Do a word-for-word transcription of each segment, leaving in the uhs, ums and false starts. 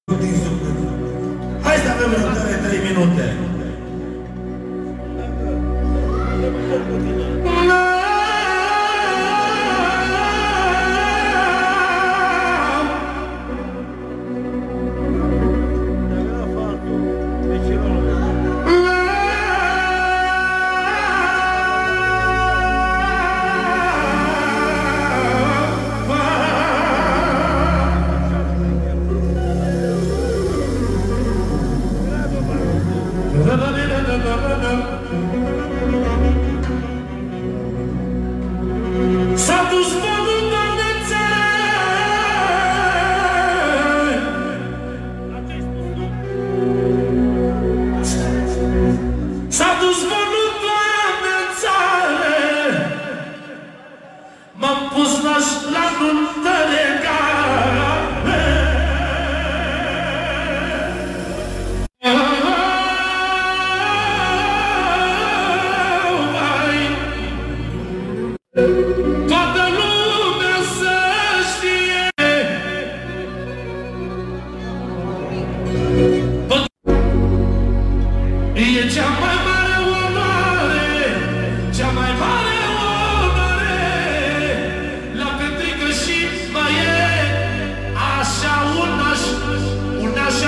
Hai să avem răbdare trei minute. S-a dus vodul, Doamne, în țară! S-a dus vodul, Doamne, în țară! M-am pus naș la nuntă de gară! Toată lumea să știe, e cea mai mare onoare, cea mai mare onoare la petrică și mai e așa un naș, un așa.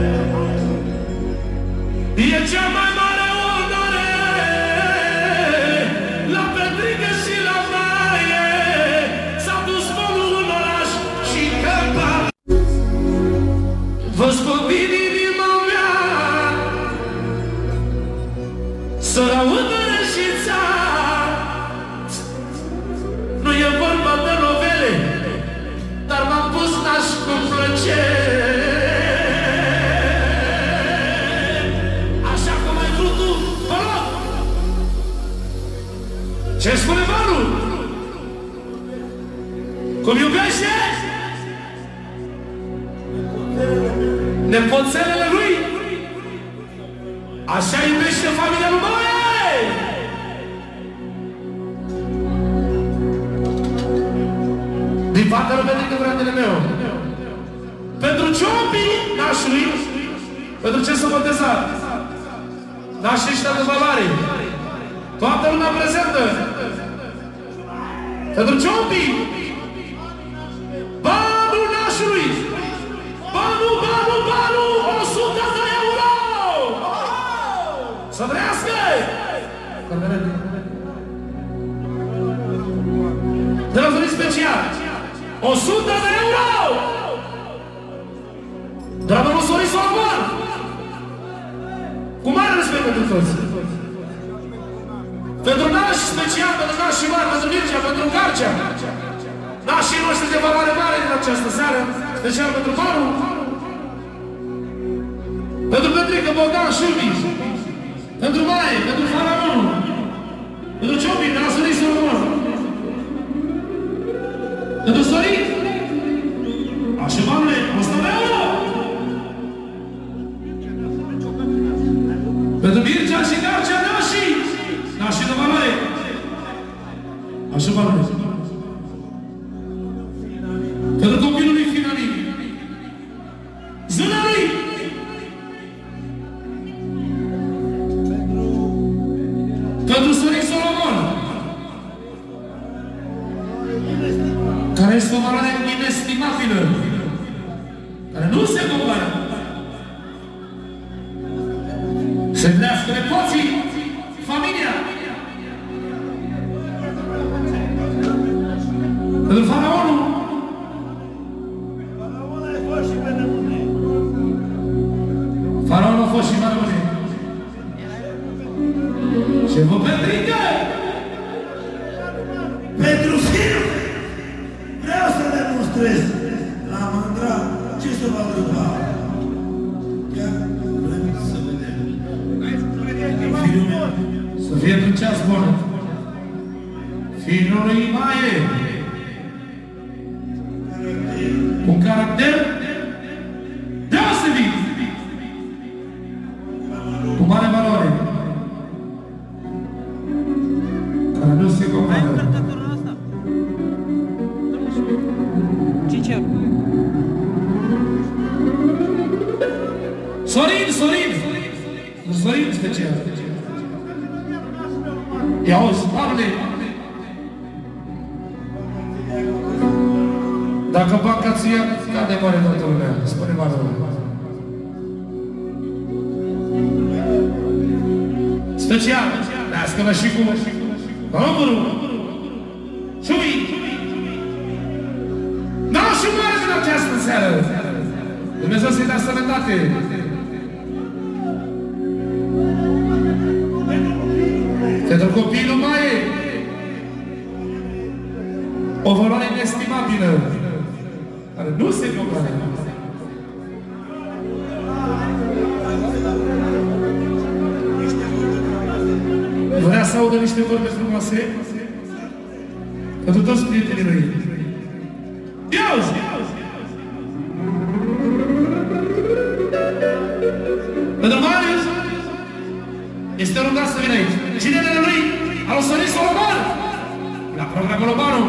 E cea mai mare onoare la petrică și la baie. S-a dus volul în oraș și căpa. Vă spun din inima mea să rămână rășița. Nu e vorba de novele, dar m-am pus naș cu plăcere. Așa cum ai vrut tu, vă rog. Ce spune Varul? Cum iubește? Nepoțelele lui? Așa iubește familia lui Baie! Din partea lui Petrică, fratele meu, pentru ciopii nașului, pentru ce s-a botezat, nașii ăștia de valoare, toată lumea prezentă, pentru ciopii, banul nașului, banul, banul, banul, o sută de euro! Să trăiască! De la zone special, o sută de euro! De la domnul Sorin Solomon! Cu mare respect pentru toți! Pentru nași special, pentru nașii mari, pentru Mircea, pentru Garcea, nașii noștri de valoare mare din această seară, special pentru Baru, pentru Petrică, Bogdan, Șubi, pentru Maie, pentru Faraon, pentru Ciopi, de la Sorin Solomon, pentru Sorin, așa banule, o sută de euro! Pentru Mircea și Garcea, nașii, nașii de valoare, așa banule. Pentru copilul lui Finalii, zâna lui! Pentru Sorin Solomon, care este o valoare inestimabilă, care nu se compară. Se îndrească nepoții, familia. Pentru Faraonul, Faraonul a fost și mai bune. Și vă Petrică! Pentru film vreau să demonstrez la mândra ce se va întâmpla. Chiar vrem să vedem. Filmul Să fie pe ceas bun. Fiul lui Maie, un caracter deosebit, cu mare valoare, care nu se compară. cinci euro. Sorin, Sorin! Sorin special. Ia auzi, Pavle! Dacă banca ți ia, cade mare toată lumea. Spune mare lumea. Special! Lească-mă și cu... Numărul! Șui! N-au și mare în această seară! Dumnezeu să-i dea sănătate! Pentru copii nu mai e o valoare inestimabilă, care nu se compare. Vrea să audă niște vorbe frumoase pentru toți prietenii lui. Ia-uzi! Pentru Marius este rugat să vină aici. Cinele lui, al Sorin Solomon, la programul Lobanu.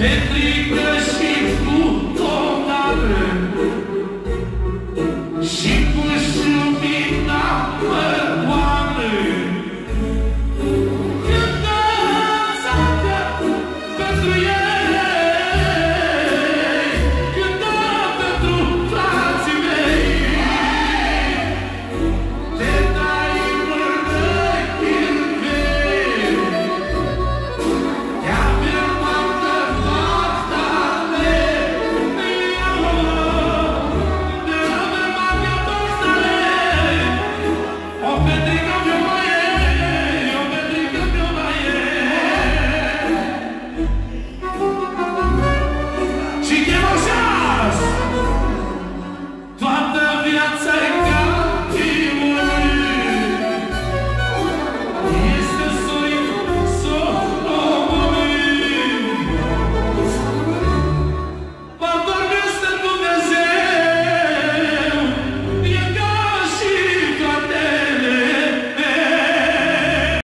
Petrică și Plutonare și cu șumina măroană cântă țară pentru ei, cântă pentru frații mei. Te dai mărăchi în greu, te-avem altă faptale, te-avem altă faptale. O petrică mi-o mai e, o petrică mi-o mai e. Și chemă și